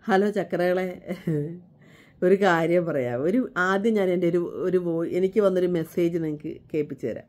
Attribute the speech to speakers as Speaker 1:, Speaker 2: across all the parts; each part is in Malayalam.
Speaker 1: ഹലോ ചക്കരകളെ, ഒരു കാര്യം പറയാം. ആദ്യം ഞാൻ എൻ്റെ എനിക്ക് വന്നൊരു മെസ്സേജ് നിങ്ങൾക്ക് കേൾപ്പിച്ചു തരാം.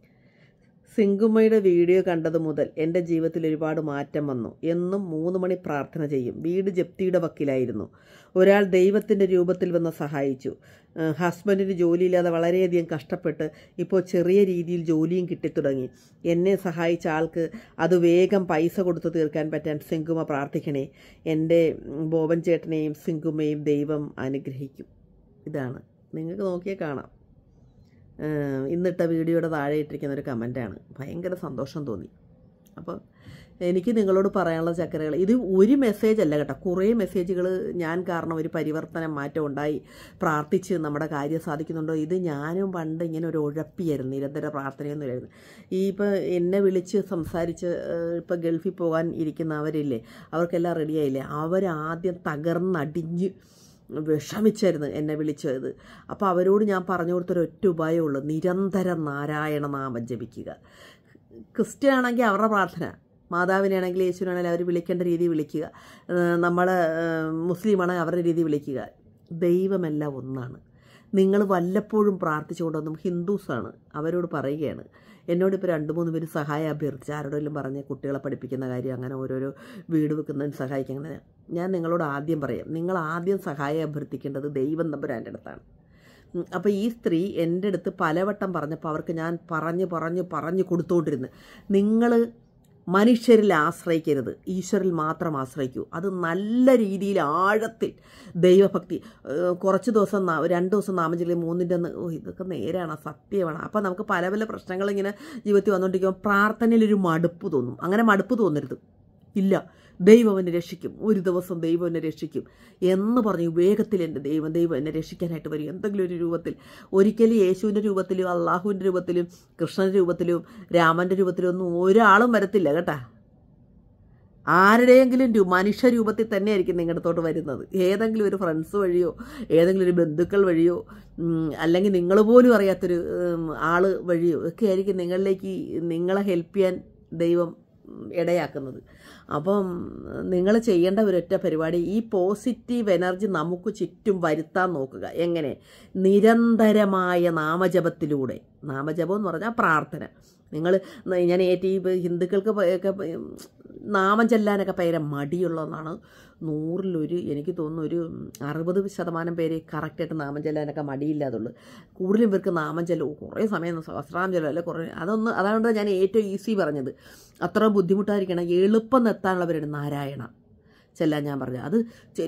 Speaker 1: സിങ്കുമ്മയുടെ വീഡിയോ കണ്ടത് മുതൽ എൻ്റെ ജീവിതത്തിൽ ഒരുപാട് മാറ്റം വന്നു. എന്നും 3 മണി പ്രാർത്ഥന ചെയ്യും. വീട് ജപ്തിയുടെ വക്കിലായിരുന്നു. ഒരാൾ ദൈവത്തിൻ്റെ രൂപത്തിൽ വന്ന് സഹായിച്ചു. ഹസ്ബൻഡിന് ജോലിയില്ലാതെ വളരെയധികം കഷ്ടപ്പെട്ട് ഇപ്പോൾ ചെറിയ രീതിയിൽ ജോലിയും കിട്ടിത്തുടങ്ങി. എന്നെ സഹായിച്ച ആൾക്ക് അത് വേഗം പൈസ കൊടുത്ത് തീർക്കാൻ പറ്റാൻ സിങ്കുമ്മ പ്രാർത്ഥിക്കണേ. എൻ്റെ ബോബൻ ചേട്ടനെയും സിങ്കുമ്മയും ദൈവം അനുഗ്രഹിക്കും. ഇതാണ്, നിങ്ങൾക്ക് നോക്കിയാൽ കാണാം. ഇന്നിട്ട വീഡിയോയുടെ താഴെ ഇട്ടിരിക്കുന്ന ഒരു കമൻറ്റാണ്. ഭയങ്കര സന്തോഷം തോന്നി. അപ്പോൾ എനിക്ക് നിങ്ങളോട് പറയാനുള്ള ചക്കരകൾ, ഇത് ഒരു മെസ്സേജ് അല്ല കേട്ടോ, കുറേ മെസ്സേജുകൾ ഞാൻ കാരണം ഒരു പരിവർത്തനം മാറ്റം ഉണ്ടായി, പ്രാർത്ഥിച്ച് നമ്മുടെ കാര്യം സാധിക്കുന്നുണ്ടോ. ഇത് ഞാനും പണ്ട് ഇങ്ങനെ ഒരു ഉഴപ്പിയായിരുന്നു, നിരന്തര പ്രാർത്ഥനയൊന്നുമില്ലായിരുന്നു. ഇപ്പോൾ എന്നെ വിളിച്ച് സംസാരിച്ച് ഇപ്പോൾ ഗൾഫിൽ പോകാൻ ഇരിക്കുന്നവരില്ലേ, അവർക്കെല്ലാം റെഡിയായില്ലേ, അവരാദ്യം തകർന്നടിഞ്ഞ് വിഷമിച്ചായിരുന്നു എന്നെ വിളിച്ചത്. അപ്പോൾ അവരോട് ഞാൻ പറഞ്ഞു കൊടുത്തൊരൊറ്റ ഉപായമുള്ളൂ: നിരന്തരം നാരായണ നാമം ജപിക്കുക. ക്രിസ്ത്യൻ ആണെങ്കിൽ അവരുടെ പ്രാർത്ഥന, മാതാവിനാണെങ്കിൽ യേശുവിനാണെങ്കിൽ അവർ വിളിക്കേണ്ട രീതി വിളിക്കുക, നമ്മൾ മുസ്ലിമാണെങ്കിൽ അവരുടെ രീതി വിളിക്കുക. ദൈവമെല്ലാം ഒന്നാണ്. നിങ്ങൾ വല്ലപ്പോഴും പ്രാർത്ഥിച്ചുകൊണ്ടൊന്നും ഹിന്ദുസാണ്, അവരോട് പറയുകയാണ്. എന്നോടിപ്പോൾ 2-3 പേര് സഹായം അഭ്യർത്ഥിച്ച്, ആരോടെങ്കിലും പറഞ്ഞ് കുട്ടികളെ പഠിപ്പിക്കുന്ന കാര്യം, അങ്ങനെ ഓരോരോ വീട് വെക്കുന്നതിന് സഹായിക്കുന്നത്. ഞാൻ നിങ്ങളോട് ആദ്യം പറയാം, നിങ്ങൾ ആദ്യം സഹായം അഭ്യർത്ഥിക്കേണ്ടത് ദൈവം തമ്പുരാൻ്റെ അടുത്താണ്. അപ്പോൾ ഈ സ്ത്രീ എൻ്റെ അടുത്ത് പലവട്ടം പറഞ്ഞപ്പോൾ അവർക്ക് ഞാൻ പറഞ്ഞു കൊടുത്തുകൊണ്ടിരുന്നു, നിങ്ങൾ മനുഷ്യരിൽ ആശ്രയിക്കരുത്, ഈശ്വരിൽ മാത്രം ആശ്രയിക്കൂ. അത് നല്ല രീതിയിൽ ആഴത്തിൽ ദൈവഭക്തി. കുറച്ച് ദിവസം 2 ദിവസം നാമജപം 3ൻ്റെ ഇതൊക്കെ നേരാണ്, സത്യമാണ്. അപ്പോൾ നമുക്ക് പല പല പ്രശ്നങ്ങളിങ്ങനെ ജീവിതത്തിൽ വന്നുകൊണ്ടിരിക്കുമ്പോൾ പ്രാർത്ഥനയിലൊരു മടുപ്പ് തോന്നും. അങ്ങനെ മടുപ്പ് തോന്നരുത്. ഇല്ല, ദൈവം എന്നെ രക്ഷിക്കും, ഒരു ദിവസം ദൈവം എന്നെ രക്ഷിക്കും എന്ന് പറഞ്ഞു വേഗത്തിൽ എൻ്റെ ദൈവം എന്നെ രക്ഷിക്കാനായിട്ട് വരും. എന്തെങ്കിലും ഒരു രൂപത്തിൽ, ഒരിക്കലും യേശുവിൻ്റെ രൂപത്തിലും അള്ളാഹുവിൻ്റെ രൂപത്തിലും കൃഷ്ണൻ്റെ രൂപത്തിലും രാമൻ്റെ രൂപത്തിലും ഒന്നും ഒരാളും വരത്തില്ല കേട്ടാ. ആരുടെയെങ്കിലും മനുഷ്യ രൂപത്തിൽ തന്നെയായിരിക്കും നിങ്ങളുടെ അടുത്തോട്ട് വരുന്നത്. ഏതെങ്കിലും ഒരു ഫ്രണ്ട്സ് വഴിയോ, ഏതെങ്കിലും ഒരു ബന്ധുക്കൾ വഴിയോ, അല്ലെങ്കിൽ നിങ്ങൾ പോലും അറിയാത്തൊരു ആൾ വഴിയോ ഒക്കെ ആയിരിക്കും നിങ്ങളിലേക്ക് നിങ്ങളെ ഹെൽപ്പ് ചെയ്യാൻ ദൈവം ഇടയാക്കുന്നത്. അപ്പം നിങ്ങൾ ചെയ്യേണ്ട ഒരൊറ്റ പരിപാടി, ഈ പോസിറ്റീവ് എനർജി നമുക്ക് ചുറ്റും വരുത്താൻ നോക്കുക. എങ്ങനെ? നിരന്തരമായ നാമജപത്തിലൂടെ. നാമജപം എന്ന് പറഞ്ഞാൽ പ്രാർത്ഥന. ഞാൻ ഹിന്ദുക്കൾക്ക് ഒക്കെ നാമം ചെല്ലാനൊക്കെ ഭയങ്കര മടിയുള്ളതെന്നാണ്. 100-1 എനിക്ക് തോന്നുന്നു ഒരു 60% പേര് കറക്റ്റായിട്ട് നാമം ചെല്ലാനൊക്കെ മടിയില്ലാതുള്ളൂ. കൂടുതലും പേർക്ക് നാമം ചെല്ലും കുറേ സമയം സഹസ്രനാമം ചെല്ലും അല്ലെ കുറേ അതുകൊണ്ട് ഞാൻ ഏറ്റവും ഈസി പറഞ്ഞത്. അത്ര ബുദ്ധിമുട്ടായിരിക്കണം, എളുപ്പം എത്താനുള്ളവരാണ് നാരായണ ചെല്ലാൻ ഞാൻ പറഞ്ഞു. അത്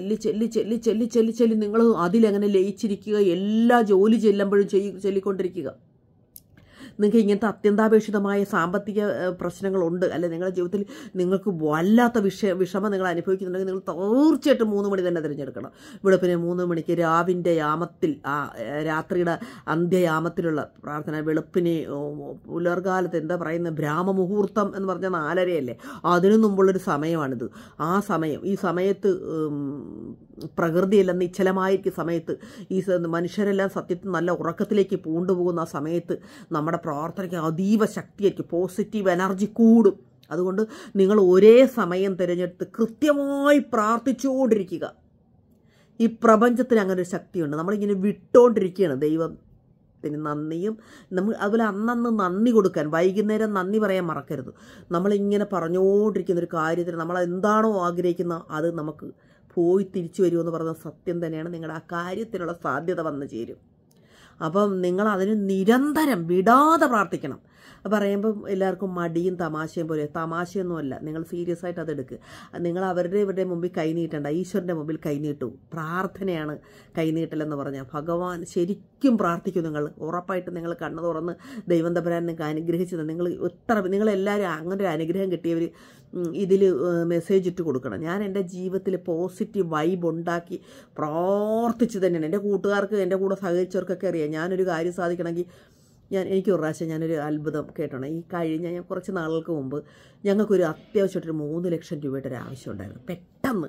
Speaker 1: ചെല്ലി നിങ്ങൾ അതിലെങ്ങനെ ലയിച്ചിരിക്കുക, എല്ലാ ജോലി ചെല്ലുമ്പോഴും ചൊല്ലിക്കൊണ്ടിരിക്കുക. നിങ്ങൾക്ക് ഇങ്ങനത്തെ അത്യന്താപേക്ഷിതമായ സാമ്പത്തിക പ്രശ്നങ്ങളുണ്ട്, അല്ലെ നിങ്ങളുടെ ജീവിതത്തിൽ നിങ്ങൾക്ക് വല്ലാത്ത വിഷമം നിങ്ങൾ അനുഭവിക്കുന്നുണ്ടെങ്കിൽ നിങ്ങൾ തീർച്ചയായിട്ടും 3 മണി തന്നെ തിരഞ്ഞെടുക്കണം. ഇവിടെ പിന്നെ 3 മണിക്ക് രാവിൻ്റെ യാമത്തിൽ, രാത്രിയുടെ അന്ത്യയാമത്തിലുള്ള പ്രാർത്ഥന, വെളുപ്പിന് പുലർകാലത്ത് എന്താ പറയുന്നത്, ബ്രാഹ്മമുഹൂർത്തം എന്ന് പറഞ്ഞാൽ 4:30 അതിനു മുമ്പുള്ളൊരു സമയമാണിത്. ആ സമയം, ഈ സമയത്ത് പ്രകൃതിയെല്ലാം നിശ്ചലമായിരിക്കും സമയത്ത്, ഈ മനുഷ്യരെല്ലാം സത്യത്തിൽ നല്ല ഉറക്കത്തിലേക്ക് പൂണ്ടുപോകുന്ന ആ സമയത്ത് നമ്മുടെ പ്രാർത്ഥനയ്ക്ക് അതീവ ശക്തിയായിരിക്കും, പോസിറ്റീവ് എനർജി കൂടും. അതുകൊണ്ട് നിങ്ങൾ ഒരേ സമയം തിരഞ്ഞെടുത്ത് കൃത്യമായി പ്രാർത്ഥിച്ചുകൊണ്ടിരിക്കുക. ഈ പ്രപഞ്ചത്തിന് അങ്ങനെ ഒരു ശക്തിയുണ്ട്. നമ്മളിങ്ങനെ വിട്ടുകൊണ്ടിരിക്കുകയാണ്. ദൈവത്തിന് നന്ദിയും അതുപോലെ അന്നന്ന് നന്ദി കൊടുക്കാൻ, വൈകുന്നേരം നന്ദി പറയാൻ മറക്കരുത്. നമ്മളിങ്ങനെ പറഞ്ഞുകൊണ്ടിരിക്കുന്ന ഒരു കാര്യത്തിന് നമ്മൾ എന്താണോ ആഗ്രഹിക്കുന്നത് അത് നമുക്ക് പോയി തിരിച്ചു വരുമെന്ന് പറഞ്ഞ സത്യം തന്നെയാണ്. നിങ്ങളുടെ ആ കാര്യത്തിനുള്ള സാധ്യത വന്നു ചേരും. അപ്പം നിങ്ങൾ അതിന് നിരന്തരം വിടാതെ പ്രാർത്ഥിക്കണം. പറയുമ്പം എല്ലാവർക്കും മടിയും തമാശയും പോലെ, തമാശയൊന്നുമല്ല, നിങ്ങൾ സീരിയസ് ആയിട്ട് അതെടുക്കുക. നിങ്ങൾ ഇവരുടെ മുമ്പിൽ കൈനീട്ടണ്ട, ഈശ്വരൻ്റെ മുമ്പിൽ കൈനീട്ടു. പ്രാർത്ഥനയാണ് കൈനീട്ടലെന്ന് പറഞ്ഞാൽ. ഭഗവാൻ ശരിക്കും പ്രാർത്ഥിക്കും. നിങ്ങൾ ഉറപ്പായിട്ട് നിങ്ങൾ കണ്ണു തുറന്ന് ദൈവം തമ്പുരാൻ നിങ്ങൾക്ക് അനുഗ്രഹിച്ചത്. നിങ്ങളെല്ലാവരും അങ്ങനെ ഒരു അനുഗ്രഹം കിട്ടിയവർ ഇതിൽ മെസ്സേജ് ഇട്ട് കൊടുക്കണം. ഞാൻ എൻ്റെ ജീവിതത്തിൽ പോസിറ്റീവ് വൈബ് ഉണ്ടാക്കി പ്രാർത്ഥിച്ച് തന്നെയാണ്. എൻ്റെ കൂട്ടുകാർക്ക്, എൻ്റെ കൂടെ സഹകരിച്ചവർക്കൊക്കെ അറിയാം, ഞാനൊരു കാര്യം സാധിക്കണമെങ്കിൽ എനിക്ക് ഒരു പ്രാവശ്യം ഞാനൊരു അത്ഭുതം കേട്ടോണം. ഞാൻ കുറച്ച് നാളുകൾക്ക് മുമ്പ് ഞങ്ങൾക്കൊരു അത്യാവശ്യമായിട്ടൊരു 3 ലക്ഷം രൂപയുടെ ഒരു ആവശ്യം ഉണ്ടായിരുന്നു. പെട്ടെന്ന്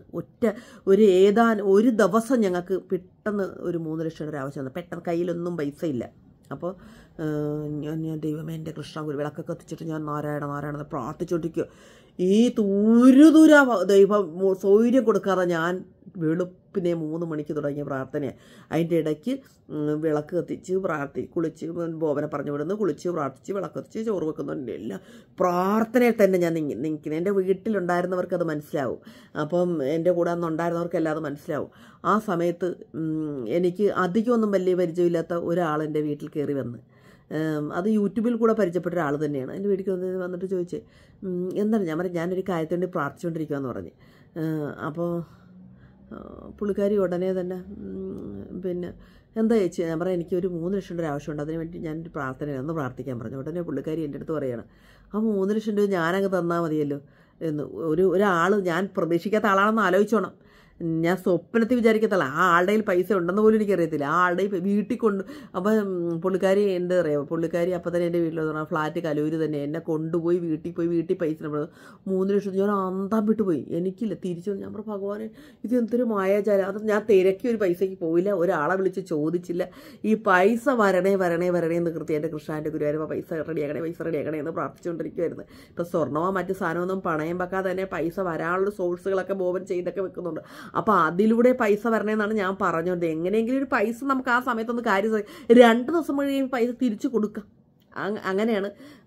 Speaker 1: ഒരു ദിവസം ഞങ്ങൾക്ക് പെട്ടെന്ന് ഒരു 3 ലക്ഷം രൂപ ആവശ്യം വന്നു. പെട്ടെന്ന് കയ്യിലൊന്നും പൈസ ഇല്ല. അപ്പോൾ ഞാൻ ദൈവമേ എൻ്റെ കൃഷ്ണഗുരു വിളക്കൊക്കെ കത്തിച്ചിട്ട് ഞാൻ നാരായണ പ്രാർത്ഥിച്ചുകൊണ്ടിരിക്കുക. ഈ ദൂര ദൈവം സൗകര്യം കൊടുക്കാതെ ഞാൻ വെളുപ്പിനെ 3 മണിക്ക് തുടങ്ങിയ പ്രാർത്ഥനയാണ്. അതിൻ്റെ ഇടയ്ക്ക് വിളക്ക് കത്തിച്ച് കുളിച്ച് ബോബനെ പറഞ്ഞു വിടുന്നു, കുളിച്ച് പ്രാർത്ഥിച്ച് വിളക്ക് കത്തിച്ച് ചോറ് വെക്കുന്നുണ്ട്. എല്ലാം പ്രാർത്ഥനയിൽ തന്നെ ഞാൻ നിൽക്കുന്നത്. എൻ്റെ വീട്ടിലുണ്ടായിരുന്നവർക്ക് അത് മനസ്സിലാവും. അപ്പം എൻ്റെ കൂടെ അന്നുണ്ടായിരുന്നവർക്കെല്ലാം അത് മനസ്സിലാവും. ആ സമയത്ത് എനിക്ക് അധികമൊന്നും വലിയ പരിചയമില്ലാത്ത ഒരാൾ എൻ്റെ വീട്ടിൽ കയറി വന്ന്, അത് യൂട്യൂബിൽ കൂടെ പരിചയപ്പെട്ട ഒരാൾ തന്നെയാണ്. എൻ്റെ വീട്ടിൽ വന്നിട്ട് ചോദിച്ച് എന്താണ്, ഞാൻ പറഞ്ഞു ഞാനൊരു കാര്യത്തിന് വേണ്ടി പ്രാർത്ഥിച്ചുകൊണ്ടിരിക്കുകയെന്ന് പറഞ്ഞ്. അപ്പോൾ പുള്ളിക്കാരി ഉടനെ തന്നെ പിന്നെ എന്താ ചേച്ചി, ഞാൻ പറയാം എനിക്കൊരു 3 ലക്ഷം രൂപ ആവശ്യമുണ്ട്, അതിന് വേണ്ടി ഞാനൊരു ഒന്ന് പ്രാർത്ഥിക്കാൻ പറഞ്ഞു. ഉടനെ പുള്ളിക്കാരി എൻ്റെ അടുത്ത് പറയുകയാണ്, ആ 3 ലക്ഷം രൂപ ഞാനങ്ങ് തന്നാൽ മതിയല്ലോ എന്ന്. ഒരാൾ ഞാൻ പ്രതീക്ഷിക്കാത്ത ആളാണെന്ന് ആലോചിച്ചോണം. ഞാൻ സ്വപ്നത്തിൽ വിചാരിക്കത്തല്ല, ആ ആളുടെ കയ്യിൽ പൈസ ഉണ്ടെന്ന് പോലും എനിക്കറിയത്തില്ല. ആ ആളുടെ വീട്ടിൽ കൊണ്ട് അപ്പം പുള്ളിക്കാരി എന്താ പറയുക, പുള്ളിക്കാരി അപ്പം തന്നെ എൻ്റെ വീട്ടിൽ പറഞ്ഞാൽ ഫ്ലാറ്റ് കലൂര് തന്നെ എന്നെ കൊണ്ടുപോയി വീട്ടിൽ പൈസ 3 ലക്ഷം. ഞാൻ അന്തം വിട്ടുപോയി, എനിക്കില്ല. തിരിച്ചു ഞാൻ പറഞ്ഞു ഭഗവാനെ ഇത് എന്തൊരു മായാചാരം. അത് ഞാൻ തിരക്കി ഒരു പൈസയ്ക്ക് പോയില്ല, ഒരാളെ വിളിച്ച് ചോദിച്ചില്ല. ഈ പൈസ വരണേ എന്ന് കൃത്യം എൻ്റെ കൃഷ്ണൻ്റെ ഗുരുവായൂർ പൈസ റെഡിയാക്കണേ എന്ന് പ്രാർത്ഥിച്ചുകൊണ്ടിരിക്കുമായിരുന്നു. ഇപ്പം സ്വർണ്ണമോ മറ്റു സാധനമൊന്നും പണയം വെക്കാതെ തന്നെ പൈസ വരാനുള്ള സോഴ്സുകളൊക്കെ ബോബൻ ചെയ്തൊക്കെ വെക്കുന്നുണ്ട്. അപ്പോൾ അതിലൂടെ പൈസ വരണമെന്നാണ് ഞാൻ പറഞ്ഞത്. എങ്ങനെയെങ്കിലും ഒരു പൈസ നമുക്ക് ആ സമയത്തൊന്ന് കാര്യം 2 ദിവസം കഴിയുമ്പോൾ പൈസ തിരിച്ചു കൊടുക്കാം. അങ്ങനെയാണ്.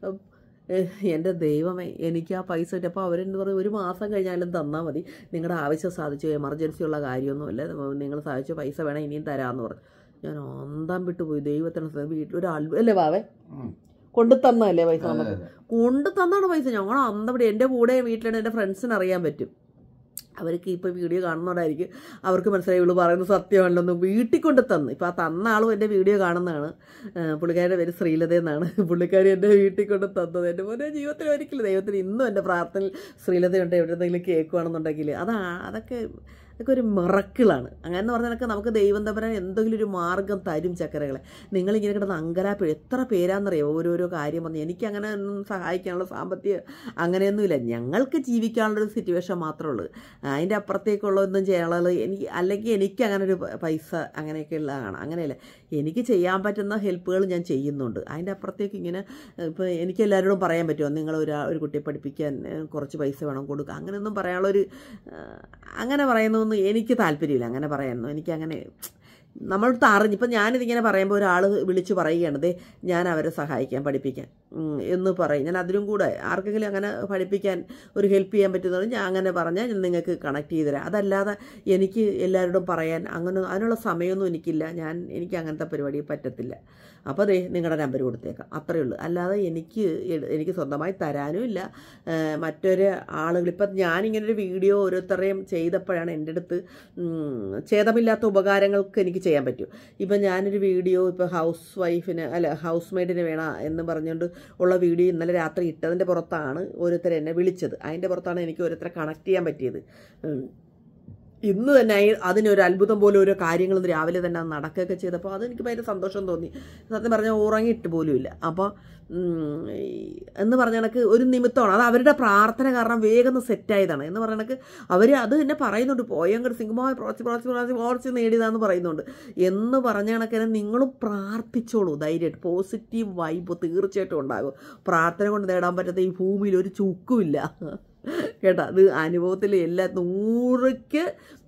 Speaker 1: എൻ്റെ ദൈവമേ, എനിക്ക് ആ പൈസ കിട്ടി. അപ്പോൾ അവരെന്ന് പറയും 1 മാസം കഴിഞ്ഞാലും തന്നാൽ മതി, നിങ്ങളുടെ ആവശ്യം സാധിച്ചു, എമർജൻസി ഉള്ള കാര്യമൊന്നുമില്ല, നിങ്ങൾ സാധിച്ചു, പൈസ വേണം ഇനിയും തരാമെന്ന് പറഞ്ഞു. ഞാൻ അന്തം വിട്ടുപോയി. ദൈവത്തിന് വീട്ടിലൊരാൾ അല്ലേ വാവേ കൊണ്ടു തന്നല്ലേ പൈസ, നമുക്ക് കൊണ്ടു തന്നാണ് പൈസ. ഞങ്ങൾ അന്തം വിട്ട് എൻ്റെ കൂടെ വീട്ടിലാണ്. എൻ്റെ ഫ്രണ്ട്സിന് അറിയാൻ പറ്റും, അവർക്ക് ഇപ്പോൾ വീഡിയോ കാണുന്നവരായിരിക്കും, അവർക്ക് മനസ്സിലായി ഇവള് പറയുന്നത് സത്യമാണല്ലോ. വീട്ടിൽ കൊണ്ട് തന്നു. ഇപ്പോൾ ആ തന്ന ആളും എൻ്റെ വീഡിയോ കാണുന്നതാണ്. പുള്ളിക്കാരുടെ പേര് ശ്രീലത എന്നാണ്. പുള്ളിക്കാരി എൻ്റെ വീട്ടിൽ കൊണ്ട് തന്നത്. എൻ്റെ പോലെ ജീവിതത്തിൽ ഒരിക്കലും ദൈവത്തിന് ഇന്നും എൻ്റെ പ്രാർത്ഥനയിൽ ശ്രീലതയുണ്ട്. എവിടെയെന്തെങ്കിലും കേൾക്കുകയാണെന്നുണ്ടെങ്കിൽ അതൊക്കെ ഒരു മിറക്കിളാണ്. അങ്ങനെ പറഞ്ഞാൽ നമുക്ക് ദൈവം തമ്പുരാൻ എന്തെങ്കിലും ഒരു മാർഗ്ഗം തരും. ചക്കരകളെ നിങ്ങളിങ്ങനെ കിടന്ന് അങ്കലാപ്പ് എത്ര പേരാണെന്നറിയോ ഓരോരോ കാര്യം പറഞ്ഞ്. എനിക്കങ്ങനെ ഒന്നും സഹായിക്കാനുള്ള സാമ്പത്തിക അങ്ങനെയൊന്നുമില്ല. ഞങ്ങൾക്ക് ജീവിക്കാനുള്ളൊരു സിറ്റുവേഷൻ മാത്രമേ ഉള്ളൂ. അതിൻ്റെ അപ്പുറത്തേക്കുള്ളതൊന്നും ചെയ്യാനുള്ളത് അല്ലെങ്കിൽ എനിക്ക് അങ്ങനെ ഒരു പൈസ അങ്ങനെയൊക്കെ ഉള്ളതാണ്. അങ്ങനെയല്ല, എനിക്ക് ചെയ്യാൻ പറ്റുന്ന ഹെൽപ്പുകൾ ഞാൻ ചെയ്യുന്നുണ്ട്. അതിൻ്റെ അപ്പുറത്തേക്ക് ഇങ്ങനെ ഇപ്പോൾ എനിക്ക് എല്ലാവരോടും പറയാൻ പറ്റുമോ, നിങ്ങൾ ഒരു കുട്ടിയെ പഠിപ്പിക്കാൻ കുറച്ച് പൈസ വേണം കൊടുക്കുക, അങ്ങനെയൊന്നും പറയാനുള്ളൊരു അങ്ങനെ പറയുന്നതൊന്നും എനിക്ക് താല്പര്യമില്ല. അങ്ങനെ പറയാനൊന്നും എനിക്കങ്ങനെ നമ്മളടുത്ത് അറിഞ്ഞ് ഇപ്പം ഞാനിതിങ്ങനെ പറയുമ്പോൾ ഒരാൾ വിളിച്ച് പറയുകയാണ്, ഞാൻ അവരെ സഹായിക്കാൻ പഠിപ്പിക്കാൻ എന്ന് പറയും. ഞാൻ അതിലും കൂടെ ആർക്കെങ്കിലും അങ്ങനെ പഠിപ്പിക്കാൻ ഒരു ഹെൽപ്പ് ചെയ്യാൻ പറ്റുന്നത് ഞാൻ അങ്ങനെ പറഞ്ഞാൽ നിങ്ങൾക്ക് കണക്ട് ചെയ്ത് തരാം. അതല്ലാതെ എനിക്ക് എല്ലാവരോടും പറയാൻ അതിനുള്ള സമയമൊന്നും എനിക്കില്ല. എനിക്ക് അങ്ങനത്തെ പരിപാടി പറ്റത്തില്ല. അപ്പോൾ നിങ്ങളുടെ നമ്പർ കൊടുത്തേക്കാം, അത്രയേ ഉള്ളൂ. അല്ലാതെ എനിക്ക് സ്വന്തമായി തരാനും ഇല്ല. മറ്റൊരു ആളുകൾ ഇപ്പം ഞാനിങ്ങനൊരു വീഡിയോ ഓരോരുത്തരെയും ചെയ്തപ്പോഴാണ് എൻ്റെ അടുത്ത് ഛേദമില്ലാത്ത ഉപകാരങ്ങൾക്ക് എനിക്ക് ചെയ്യാൻ പറ്റും. ഇപ്പം ഞാനൊരു വീഡിയോ ഇപ്പോൾ ഹൗസ് മെയ്ഡിന് വേണം എന്ന് പറഞ്ഞുകൊണ്ട് ഉള്ള വീഡിയോ ഇന്നലെ രാത്രി ഇട്ടതിൻ്റെ പുറത്താണ് ഓരോരുത്തരെ എന്നെ വിളിച്ചത്. അതിൻ്റെ പുറത്താണ് എനിക്ക് ഓരോരുത്തരെ കണക്ട് ചെയ്യാൻ പറ്റിയത്. ഇന്ന് തന്നെ അതിനൊരു അത്ഭുതം പോലെ ഓരോ കാര്യങ്ങൾ രാവിലെ തന്നെ നടക്കുകയൊക്കെ ചെയ്തപ്പോൾ അതെനിക്ക് ഭയങ്കര സന്തോഷം തോന്നി. സത്യം പറഞ്ഞാൽ ഉറങ്ങിയിട്ട് പോലുമില്ല. അപ്പോൾ എന്ന് പറഞ്ഞ കണക്ക് ഒരു നിമിത്തമാണ് അത്. അവരുടെ പ്രാർത്ഥന കാരണം വേഗം സെറ്റായതാണ് എന്ന് പറഞ്ഞ കണക്ക് അവർ അത് തന്നെ പറയുന്നുണ്ട്. പോയങ്കർ സിംഗമായി പ്രാർത്ഥിച്ച് നേടിയതാന്ന് പറയുന്നുണ്ട്. എന്ന് പറഞ്ഞ കണക്കിന് നിങ്ങളും പ്രാർത്ഥിച്ചോളൂ ധൈര്യമായിട്ട്. പോസിറ്റീവ് വൈബ് തീർച്ചയായിട്ടും ഉണ്ടാകും. പ്രാർത്ഥന കൊണ്ട് നേടാൻ പറ്റാത്ത ഈ ഭൂമിയിൽ ഒരു ചുക്കുമില്ല കേട്ടോ. അത് അനുഭവത്തിൽ എല്ലാ 100ക്ക്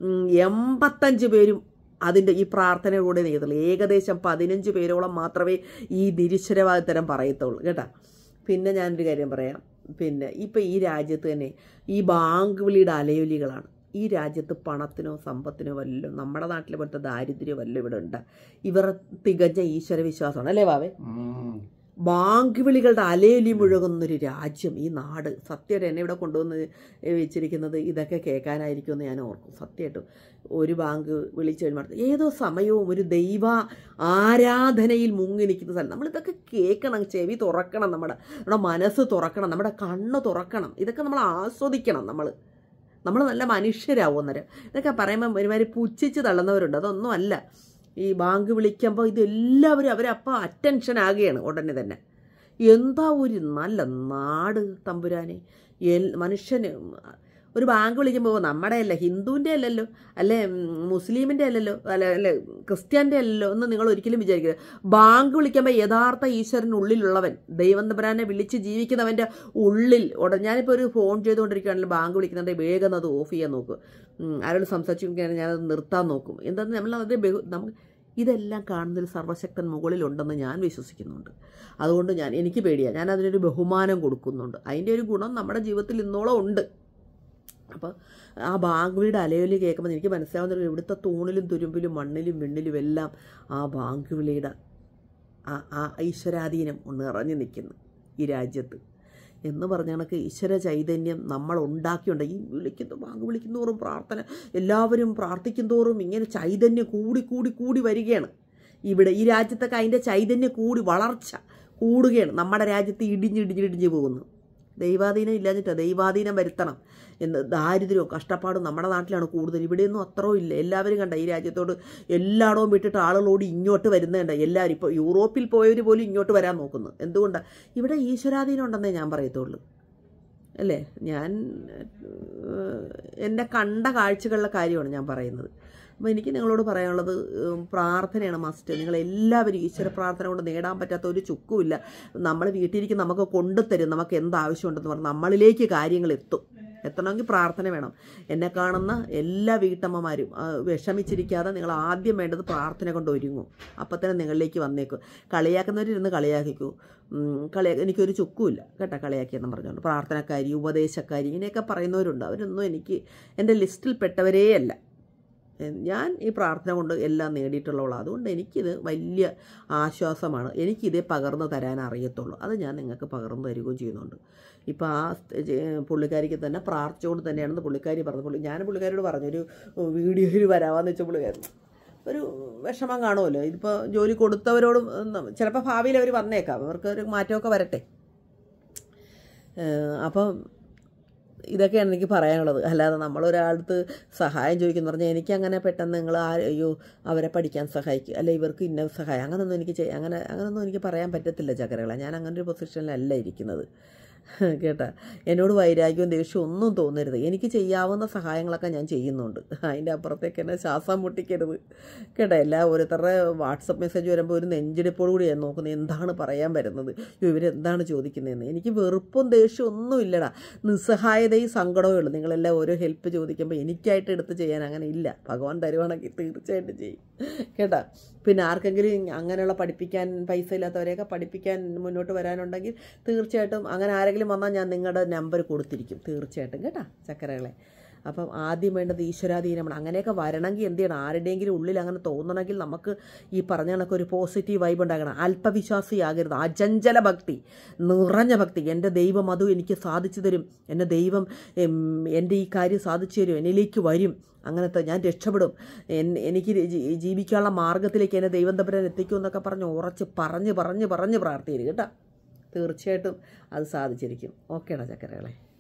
Speaker 1: 85 പേരും അതിൻ്റെ ഈ പ്രാർത്ഥനയോടെ നീക്കത്തുള്ളൂ. ഏകദേശം 15 പേരോളം മാത്രമേ ഈ നിരീശ്വരവാദത്തരം പറയത്തുള്ളൂ കേട്ടോ. പിന്നെ ഞാനൊരു കാര്യം പറയാം. പിന്നെ ഇപ്പം ഈ രാജ്യത്ത് തന്നെ ഈ ബാങ്ക് വിളിയുടെ അലയൊലികളാണ്. ഈ രാജ്യത്ത് പണത്തിനോ സമ്പത്തിനോ വല്ലതും നമ്മുടെ നാട്ടിലെ പോലത്തെ ദാരിദ്ര്യമോ വല്ലതും ഇവിടെ ഉണ്ട്. ഇവർ തികഞ്ഞ ഈശ്വര വിശ്വാസമാണ് അല്ലേ വാവേ? ബാങ്ക് വിളികളുടെ അലയൊലി മുഴുകുന്നൊരു രാജ്യം ഈ നാട്. സത്യമായിട്ട് എന്നെ ഇവിടെ കൊണ്ടുവന്ന് വെച്ചിരിക്കുന്നത് ഇതൊക്കെ കേൾക്കാനായിരിക്കുമെന്ന് ഞാൻ ഓർക്കും. സത്യമായിട്ടും ഒരു ബാങ്ക് വിളിച്ചു കഴിയുമ്പോൾ ഏതോ സമയവും ഒരു ദൈവ ആരാധനയിൽ മുങ്ങി നിൽക്കുന്ന സ്ഥലം. നമ്മളിതൊക്കെ കേൾക്കണം, ചെവി തുറക്കണം, നമ്മുടെ മനസ്സ് തുറക്കണം, നമ്മുടെ കണ്ണ് തുറക്കണം. ഇതൊക്കെ നമ്മൾ ആസ്വദിക്കണം. നമ്മൾ നല്ല മനുഷ്യരാവും അന്നേരം. ഇതൊക്കെ പറയുമ്പോൾ ഒരുമാതിരി പുച്ഛിച്ച് തള്ളുന്നവരുണ്ട്. അതൊന്നും അല്ല. ഈ ബാങ്ക് വിളിക്കുമ്പോൾ ഇതെല്ലാവരും അവരപ്പം അറ്റൻഷൻ ആകുകയാണ് ഉടനെ തന്നെ. എന്താ ഒരു നല്ല നാട് തമ്പുരാനെ. മനുഷ്യന് ഒരു ബാങ്ക് വിളിക്കുമ്പോൾ നമ്മുടെ അല്ല, ഹിന്ദുവിൻ്റെ അല്ലല്ലോ, അല്ലെ മുസ്ലിമിൻ്റെ അല്ലല്ലോ, അല്ലെ ക്രിസ്ത്യാൻ്റെ അല്ലല്ലോ എന്ന് നിങ്ങൾ ഒരിക്കലും വിചാരിക്കരുത്. ബാങ്ക് വിളിക്കുമ്പോൾ യഥാർത്ഥ ഈശ്വരനുള്ളിലുള്ളവൻ, ദൈവം തമ്പുരാനെ വിളിച്ച് ജീവിക്കുന്നവൻ്റെ ഉള്ളിൽ ഞാനിപ്പോൾ ഒരു ഫോൺ ചെയ്തുകൊണ്ടിരിക്കുകയാണെങ്കിൽ ബാങ്ക് വിളിക്കുന്നുണ്ടെങ്കിൽ വേഗം അത് ഓഫ് ചെയ്യാൻ നോക്കും. ആരോട് സംസാരിച്ചിരിക്കുകയാണെങ്കിൽ ഞാനത് നിർത്താൻ നോക്കും. എന്താണെന്ന് നമ്മളത് നമുക്ക് ഇതെല്ലാം കാണുന്നൊരു സർവശക്തൻ മുകളിലുണ്ടെന്ന് ഞാൻ വിശ്വസിക്കുന്നുണ്ട്. അതുകൊണ്ട് എനിക്ക് പേടിയാണ്, ഞാൻ അതിനൊരു ബഹുമാനം കൊടുക്കുന്നുണ്ട്. അതിൻ്റെ ഒരു ഗുണം നമ്മുടെ ജീവിതത്തിൽ ഇന്നോളം ഉണ്ട്. അപ്പോൾ ആ ബാങ്കുവിളിയുടെ അലയൊലി കേൾക്കുമ്പോൾ എനിക്ക് മനസ്സിലാവുന്ന ഇവിടുത്തെ തൂണിലും തുരുമ്പിലും മണ്ണിലും വെണ്ണിലും എല്ലാം ആ ബാങ്കുവിളിയുടെ ആ ഈശ്വരാധീനം നിറഞ്ഞു നിൽക്കുന്നു ഈ രാജ്യത്ത്. എന്ന് പറഞ്ഞ കണക്ക് ഈശ്വര ചൈതന്യം നമ്മൾ ഉണ്ടാക്കിയുണ്ട്. ഈ ബാങ്ക് വിളിക്കുന്നതോറും പ്രാർത്ഥന, എല്ലാവരും പ്രാർത്ഥിക്കും തോറും ഇങ്ങനെ ചൈതന്യം കൂടി കൂടി കൂടി വരികയാണ്. ഇവിടെ ഈ രാജ്യത്തൊക്കെ അതിൻ്റെ ചൈതന്യം കൂടി വളർച്ച കൂടുകയാണ്. നമ്മുടെ രാജ്യത്ത് ഇടിഞ്ഞിടിഞ്ഞിടിഞ്ഞ് പോകുന്നു. ദൈവാധീനം ഇല്ലാഞ്ഞിട്ടാണ്. ദൈവാധീനം വരുത്തണം എന്ന്. ദാരിദ്ര്യവും കഷ്ടപ്പാടും നമ്മുടെ നാട്ടിലാണ് കൂടുതൽ. ഇവിടെയൊന്നും അത്രയും ഇല്ല. എല്ലാവരും കണ്ട ഈ രാജ്യത്തോട് എല്ലായിടവും വിട്ടിട്ട് ആളുകളോട് ഇങ്ങോട്ട് വരുന്നുണ്ട്. എല്ലാവരും ഇപ്പോൾ യൂറോപ്പിൽ പോയവർ പോലും ഇങ്ങോട്ട് വരാൻ നോക്കുന്നു. എന്തുകൊണ്ടാണ്? ഇവിടെ ഈശ്വരാധീനം ഉണ്ടെന്നേ ഞാൻ പറയത്തുള്ളൂ, അല്ലേ? ഞാൻ എൻ്റെ കണ്ട കാഴ്ചകളുടെ കാര്യമാണ് ഞാൻ പറയുന്നത്. അപ്പോൾ എനിക്ക് നിങ്ങളോട് പറയാനുള്ളത് പ്രാർത്ഥനയാണ് മസ്റ്റ്. നിങ്ങളെല്ലാവരും ഈശ്വര പ്രാർത്ഥന കൊണ്ട് നേടാൻ പറ്റാത്ത ഒരു ചുക്കുമില്ല. നമ്മൾ വീട്ടിലിരിക്കും, നമുക്ക് കൊണ്ടുതരും. നമുക്ക് എന്താവശ്യമുണ്ടെന്ന് പറഞ്ഞാൽ നമ്മളിലേക്ക് കാര്യങ്ങൾ എത്തണമെങ്കിൽ പ്രാർത്ഥന വേണം. എന്നെ കാണുന്ന എല്ലാ വീട്ടമ്മമാരും വിഷമിച്ചിരിക്കാതെ നിങ്ങൾ ആദ്യം വേണ്ടത് പ്രാർത്ഥന കൊണ്ട് ഒരുങ്ങും. അപ്പം തന്നെ നിങ്ങളിലേക്ക് വന്നേക്കും. കളിയാക്കുന്നവരിരുന്ന് കളിയാക്കിക്കൂ. എനിക്കൊരു ചുക്കുമില്ല കേട്ടോ കളിയാക്കിയെന്ന് പറഞ്ഞുകൊണ്ട്. പ്രാർത്ഥനക്കാരി, ഉപദേശക്കാരി ഇങ്ങനെയൊക്കെ പറയുന്നവരുണ്ട്. അവരൊന്നും എൻ്റെ ലിസ്റ്റിൽ പെട്ടവരേ അല്ല. ഞാൻ ഈ പ്രാർത്ഥന കൊണ്ട് എല്ലാം നേടിയിട്ടുള്ളവളാണ്. അതുകൊണ്ട് എനിക്കിത് വലിയ ആശ്വാസമാണ്. എനിക്കിതേ പകർന്നു തരാൻ അറിയത്തുള്ളൂ. അത് ഞാൻ നിങ്ങൾക്ക് പകർന്നു തരികയും ചെയ്യുന്നുണ്ട്. ഇപ്പോൾ ആ പുള്ളിക്കാരിക്ക് തന്നെ പ്രാർത്ഥിച്ചുകൊണ്ട് തന്നെയാണെന്ന് പുള്ളിക്കാരി പറഞ്ഞു. ഞാൻ പുള്ളിക്കാരിയോട് പറഞ്ഞു ഒരു വീഡിയോയിൽ വരാമെന്ന് വെച്ചാൽ പുള്ളിക്കാരി ഒരു വിഷമം കാണുമല്ലോ. ഇതിപ്പോൾ ജോലി കൊടുത്തവരോടും ചിലപ്പോൾ ഭാവിയിൽ അവർ വന്നേക്കാം, അവർക്ക് ഒരു മാറ്റമൊക്കെ വരട്ടെ. അപ്പം ഇതൊക്കെയാണ് എനിക്ക് പറയാനുള്ളത്. അല്ലാതെ നമ്മളൊരാൾക്ക് സഹായം ചോദിക്കുന്നു പറഞ്ഞാൽ എനിക്കങ്ങനെ പെട്ടെന്ന് നിങ്ങൾ അയ്യോ അവരെ പഠിക്കാൻ സഹായിക്കുക, അല്ലെ ഇവർക്ക് ഇന്ന സഹായം, അങ്ങനെയൊന്നും അങ്ങനെയൊന്നും എനിക്ക് പറയാൻ പറ്റത്തില്ല ചക്കരകളെ. ഞാൻ അങ്ങനെ ഒരു പൊസിഷനിലല്ല ഇരിക്കുന്നത് കേട്ടാ. എന്നോട് വൈരാഗ്യവും ദേഷ്യവും ഒന്നും തോന്നരുത്. എനിക്ക് ചെയ്യാവുന്ന സഹായങ്ങളൊക്കെ ഞാൻ ചെയ്യുന്നുണ്ട്. അതിൻ്റെ അപ്പുറത്തേക്ക് എന്നെ ശ്വാസം മുട്ടിക്കരുത് കേട്ടോ. ഓരോരുത്തരുടെ വാട്സപ്പ് മെസ്സേജ് വരുമ്പോൾ ഒരു നെഞ്ചിടിപ്പോടുകൂടി ഞാൻ നോക്കുന്നത് എന്താണ് പറയാൻ വരുന്നത്, ഇവരെന്താണ് ചോദിക്കുന്നതെന്ന്. എനിക്ക് വെറുപ്പും ദേഷ്യവും ഒന്നും ഇല്ലടാ, നിസ്സഹായതയും സങ്കടവും ഉള്ളൂ. നിങ്ങളെല്ലാം ഓരോ ഹെൽപ്പ് ചോദിക്കുമ്പോൾ എനിക്കായിട്ട് എടുത്ത് ചെയ്യാൻ അങ്ങനെ ഇല്ല. ഭഗവാൻ തരുവാണെങ്കിൽ തീർച്ചയായിട്ടും ചെയ്യും കേട്ടോ. പിന്നെ ആർക്കെങ്കിലും അങ്ങനെയുള്ള പഠിപ്പിക്കാൻ പൈസ ഇല്ലാത്തവരെയൊക്കെ പഠിപ്പിക്കാൻ മുന്നോട്ട് വരാനുണ്ടെങ്കിൽ തീർച്ചയായിട്ടും അങ്ങനെ ആരെങ്കിലും വന്നാൽ ഞാൻ നിങ്ങളുടെ നമ്പർ കൊടുത്തിരിക്കും തീർച്ചയായിട്ടും കേട്ടോ ചക്കരകളെ. അപ്പം ആദ്യം വേണ്ടത് ഈശ്വരാധീനമാണ്. അങ്ങനെയൊക്കെ വരണമെങ്കിൽ എന്ത് ചെയ്യണം? ആരുടെയെങ്കിലും ഉള്ളിൽ അങ്ങനെ തോന്നണമെങ്കിൽ നമുക്ക് ഈ പറഞ്ഞ കണക്ക് ഒരു പോസിറ്റീവ് വൈബ് ഉണ്ടാക്കണം. അല്പവിശ്വാസിയാകരുത്. അചഞ്ചല ഭക്തി, നിറഞ്ഞ ഭക്തി. എൻ്റെ ദൈവം അതും എനിക്ക് സാധിച്ചു തരും, എൻ്റെ ദൈവം എൻ്റെ ഈ കാര്യം സാധിച്ചു തരും, എന്നിലേക്ക് വരും, അങ്ങനത്തെ ഞാൻ രക്ഷപ്പെടും, എനിക്ക് ജീവിക്കാനുള്ള മാർഗ്ഗത്തിലേക്ക് എന്നെ ദൈവം തമ്പുരാൻ എത്തിക്കും എന്നൊക്കെ ഉറച്ച് പറഞ്ഞ് പ്രാർത്ഥിക്കരുത് കേട്ടോ. തീർച്ചയായിട്ടും അത് സാധിച്ചിരിക്കും. ഓക്കേടാ ചക്കരകളെ.